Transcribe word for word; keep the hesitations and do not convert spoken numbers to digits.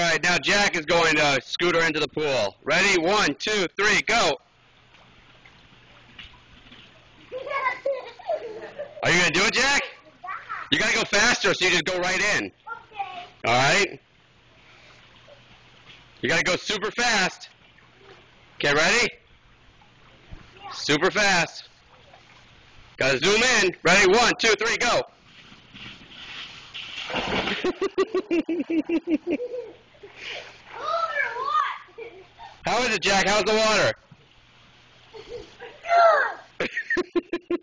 right, now Jack is going to scoot her into the pool. Ready? One, two, three, go. Are you going to do it, Jack? You got to go faster, so you just go right in. Okay. All right? You got to go super fast. Okay, ready? Yeah. Super fast. Got to zoom in. Ready? One, two, three, go. Over what? How is it, Jack? How's the water? Good.